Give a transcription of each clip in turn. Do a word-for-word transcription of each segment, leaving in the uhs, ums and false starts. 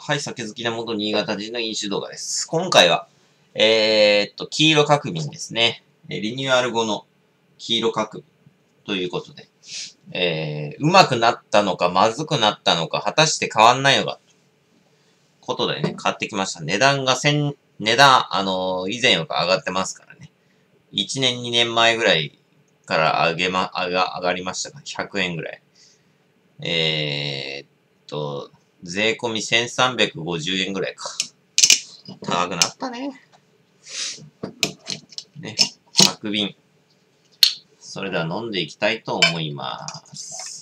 はい、酒好きな元新潟人の飲酒動画です。今回は、えー、っと、黄色角瓶ですね。リニューアル後の黄色角瓶ということで、えー、うまくなったのか、まずくなったのか、果たして変わんないのか、ことでね、買ってきました。値段が千、値段、あのー、以前より上がってますからね。いちねん、にねんまえぐらいから上げま、上が、上がりましたか。ひゃくえんぐらい。えー、っと、税込みせんさんびゃくごじゅうえんぐらいか。高くなったね。ね。角瓶。それでは飲んでいきたいと思います。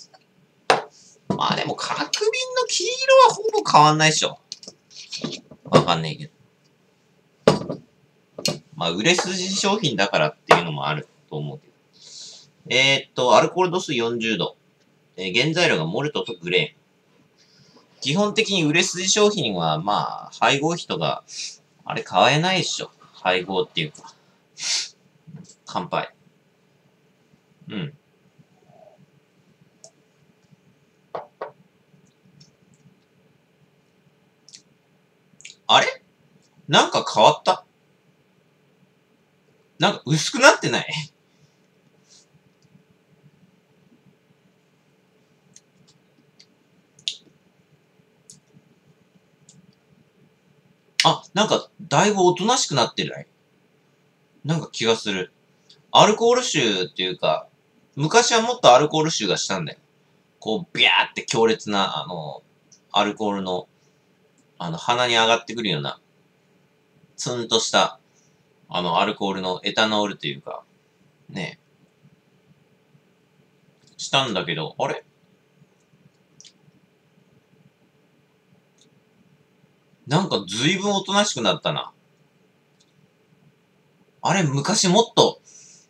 まあでも角瓶の黄色はほぼ変わんないでしょ。わかんないけど。まあ売れ筋商品だからっていうのもあると思うけど。えー、っと、アルコール度数よんじゅうど。えー、原材料がモルトとグレーン。基本的に売れ筋商品は、まあ、配合費とか、あれ買えないでしょ。配合っていうか。乾杯。うん。あれなんか変わった？なんか薄くなってない？あ、なんか、だいぶおとなしくなってない？なんか気がする。アルコール臭っていうか、昔はもっとアルコール臭がしたんだよ。こう、ビャーって強烈な、あの、アルコールの、あの、鼻に上がってくるような、ツンとした、あの、アルコールのエタノールというか、ね、したんだけど、あれなんか随分おとなしくなったな。あれ、昔もっと、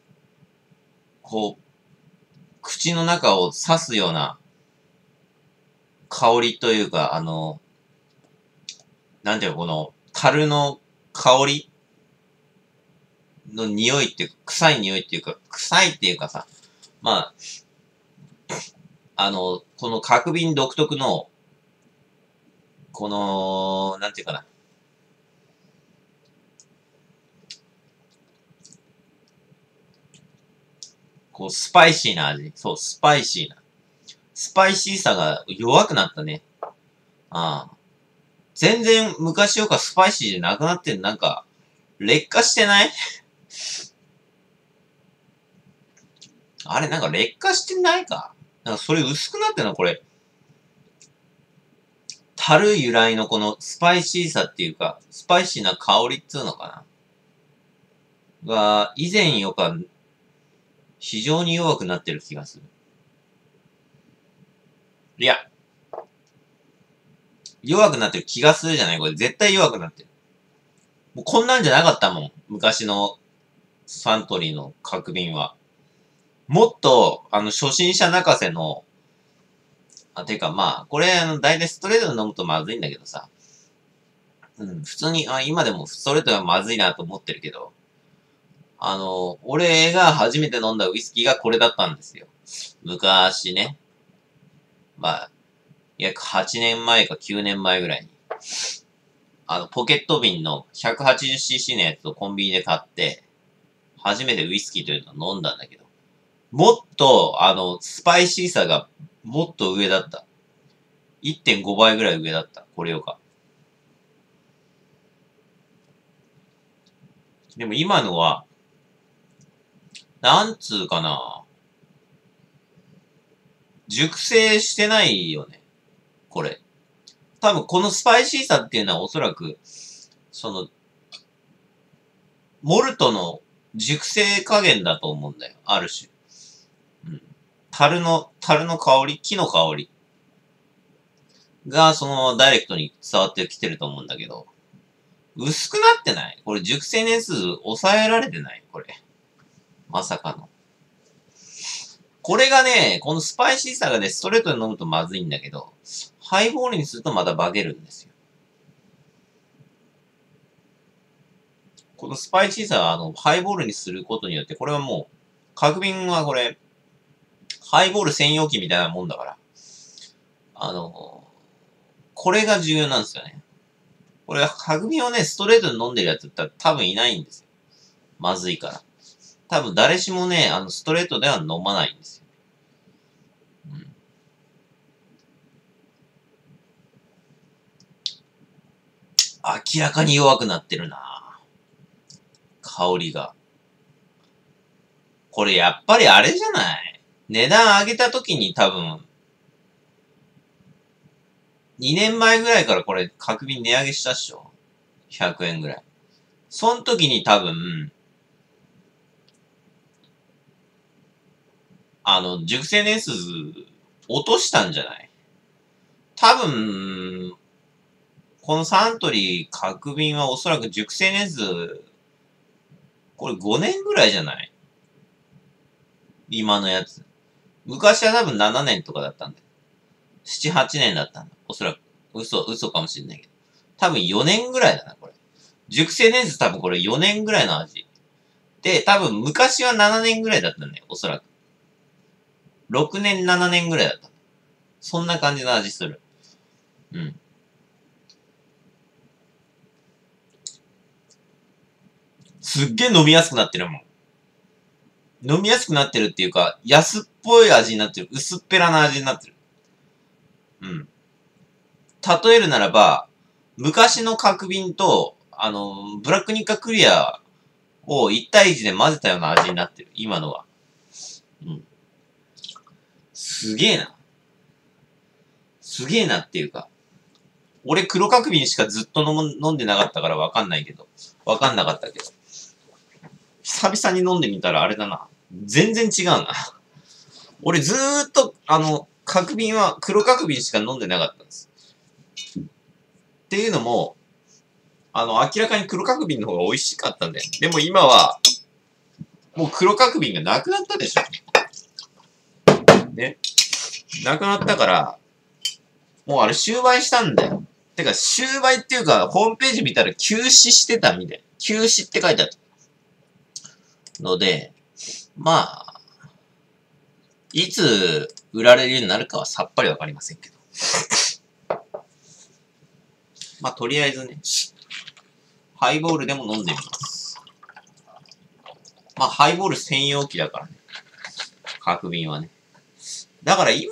こう、口の中を刺すような香りというか、あの、なんていうの、この、樽の香りの匂いっていうか、臭い匂いっていうか、臭いっていうかさ、まあ、あの、この角瓶独特の、この、なんていうかな、こう、スパイシーな味。そう、スパイシーな。スパイシーさが弱くなったね。ああ。全然昔よかスパイシーじゃなくなってん。なんか、劣化してない？あれ、なんか劣化してないか？なんかそれ薄くなってんのこれ。樽由来のこのスパイシーさっていうか、スパイシーな香りっつうのかなが、以前よか、非常に弱くなってる気がする。いや、弱くなってる気がするじゃないこれ絶対弱くなってる。もうこんなんじゃなかったもん。昔のサントリーの角瓶は。もっと、あの、初心者泣かせの、あ、てかまあ、これ、あの、大体ストレートで飲むとまずいんだけどさ。うん、普通に、あ、今でもストレートがまずいなと思ってるけど、あの、俺が初めて飲んだウイスキーがこれだったんですよ。昔ね。まあ、約はちねんまえかきゅうねんまえぐらいに。あの、ポケット瓶の ひゃくはちじゅうシーシー のやつをコンビニで買って、初めてウイスキーというのを飲んだんだけど、もっと、あの、スパイシーさがもっと上だった。いってんごばいぐらい上だった。これよか。でも今のは、なんつうかな。熟成してないよね。これ。多分このスパイシーさっていうのはおそらく、その、モルトの熟成加減だと思うんだよ。ある種。うん。樽の、樽の香り、木の香りがそのままダイレクトに伝わってきてると思うんだけど、薄くなってないこれ熟成年数抑えられてないこれ。まさかの。これがね、このスパイシーさがね、ストレートで飲むとまずいんだけど、ハイボールにするとまた化けるんですよ。このスパイシーさは、あの、ハイボールにすることによって、これはもう、角瓶はこれ、ハイボール専用機みたいなもんだから、あの、これが重要なんですよね。 これ、角瓶をね、ストレートで飲んでるやつって多分いないんですよ。まずいから。多分誰しもね、あの、ストレートでは飲まないんですよ。うん。明らかに弱くなってるな香りが。これやっぱりあれじゃない？値段上げた時に多分、にねんまえぐらいからこれ角瓶値上げしたっしょ？ ひゃく 円ぐらい。その時に多分、あの、熟成年数落としたんじゃない？多分、このサントリー角瓶はおそらく熟成年数、これごねんぐらいじゃない？今のやつ。昔は多分ななねんとかだったんだよ。なな、はちねんだったんだ。おそらく。嘘、嘘かもしんないけど。多分よねんぐらいだな、これ。熟成年数多分これよねんぐらいの味。で、多分昔はななねんぐらいだったんだよ、おそらく。ろくねん、ななねんぐらいだった。そんな感じの味する。うん。すっげえ飲みやすくなってるもん。飲みやすくなってるっていうか、安っぽい味になってる。薄っぺらな味になってる。うん。例えるならば、昔の角瓶と、あの、ブラックニッカクリアをいち対いちで混ぜたような味になってる。今のは。うん。すげえな。すげえなっていうか。俺黒角瓶しかずっと飲む飲んでなかったからわかんないけど。わかんなかったけど。久々に飲んでみたらあれだな。全然違うな。俺ずーっと、あの、角瓶は黒角瓶しか飲んでなかったんです。っていうのも、あの、明らかに黒角瓶の方が美味しかったんだよ。でも今は、もう黒角瓶がなくなったでしょ。ね。なくなったから、もうあれ終売したんだよ。てか、終売っていうか、ホームページ見たら休止してたみたい。休止って書いてあった。ので、まあ、いつ売られるようになるかはさっぱりわかりませんけど。まあ、とりあえずね、ハイボールでも飲んでみます。まあ、ハイボール専用機だからね。角瓶はね。だから今、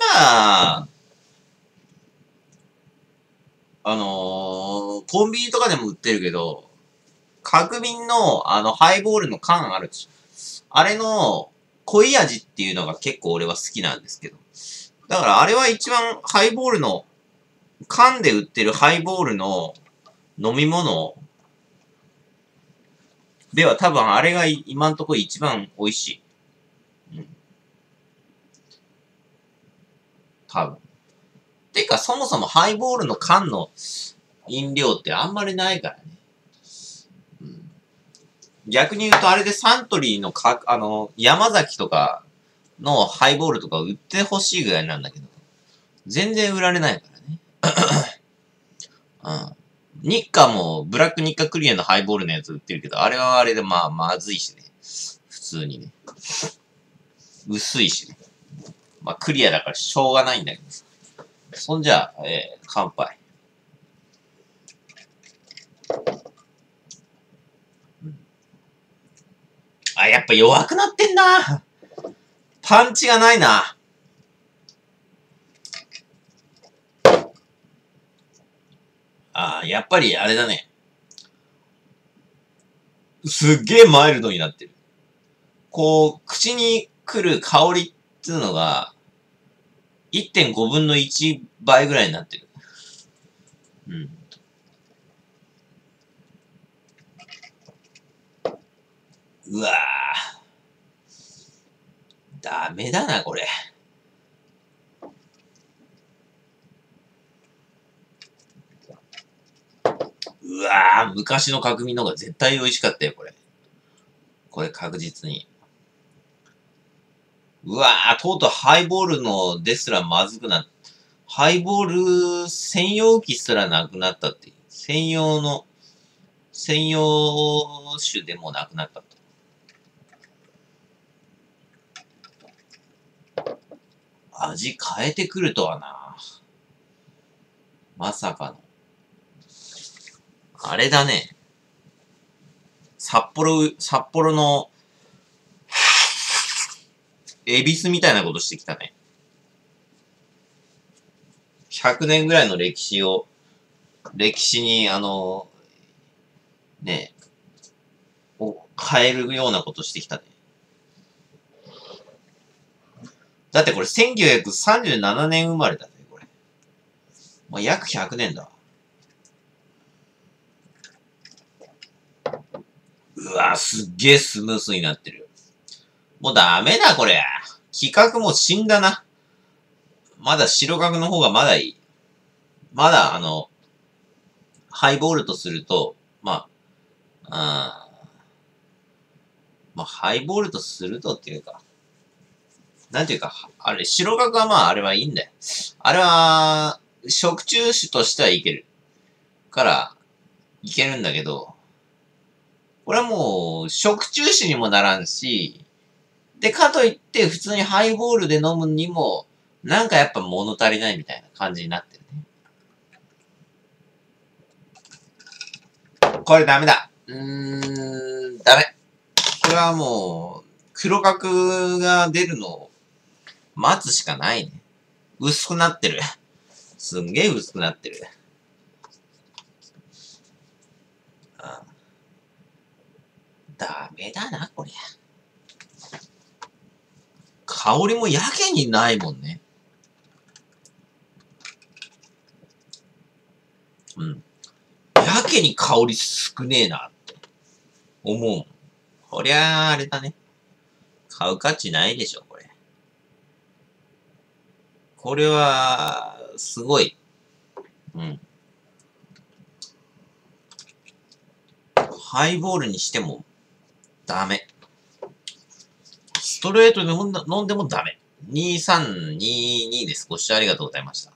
あのー、コンビニとかでも売ってるけど、角瓶の、あの、ハイボールの缶あるでしょ。あれの、濃い味っていうのが結構俺は好きなんですけど。だからあれは一番ハイボールの、缶で売ってるハイボールの飲み物では多分あれが今んとこ一番美味しい。うん。多分。てかそもそもハイボールの缶の飲料ってあんまりないからね。うん、逆に言うとあれでサントリーのか、あの、山崎とかのハイボールとか売ってほしいぐらいなんだけど、全然売られないからね。うん。日課もブラック日課クリアのハイボールのやつ売ってるけど、あれはあれでまあまずいしね。普通にね。薄いしね。まあクリアだからしょうがないんだけどさ。そんじゃあ、えー、乾杯。うん、あ、やっぱ弱くなってんな。パンチがないな。ああ、やっぱりあれだね。すっげえマイルドになってる。こう、口に来る香りっていうのが、いってんごぶんのいちばいぐらいになってる。うん。うわぁ。ダメだな、これ。うわぁ、昔の角煮の方が絶対美味しかったよ、これ。これ確実に。うわぁ、とうとうハイボールのですらまずくなっ、ハイボール専用機すらなくなったっていう。専用の、専用種でもなくなったと。味変えてくるとはな。まさかの。 あれだね。札幌、札幌の、恵比寿みたいなことしてきたね。ひゃくねんぐらいの歴史を、歴史に、あの、ね、を変えるようなことしてきたね。だってこれせんきゅうひゃくさんじゅうななねん生まれだね、これ。まあ、約ひゃくねんだ。うわ、すっげえスムースになってる。もうダメだ、これ。企画もう死んだな。まだ白角の方がまだいい。まだ、あの、ハイボールとすると、まあ、うん。まあ、ハイボールとするとっていうか、なんていうか、あれ、白角はまあ、あれはいいんだよ。あれは、食中酒としてはいける。から、いけるんだけど、これはもう、食中酒にもならんし、で、かといって、普通にハイボールで飲むにも、なんかやっぱ物足りないみたいな感じになってるね。これダメだ。うーん、ダメ。これはもう、黒角が出るのを待つしかないね。薄くなってる。すんげえ薄くなってる。ああ、ダメだな、こりゃ。香りもやけにないもんね。うん。やけに香り少ねえなって思う。こりゃあ、あれだね。買う価値ないでしょ、これ。これは、すごい。うん。ハイボールにしても、ダメ。ストレートで飲んだ飲んでもダメ。にさんににです。ご視聴ありがとうございました。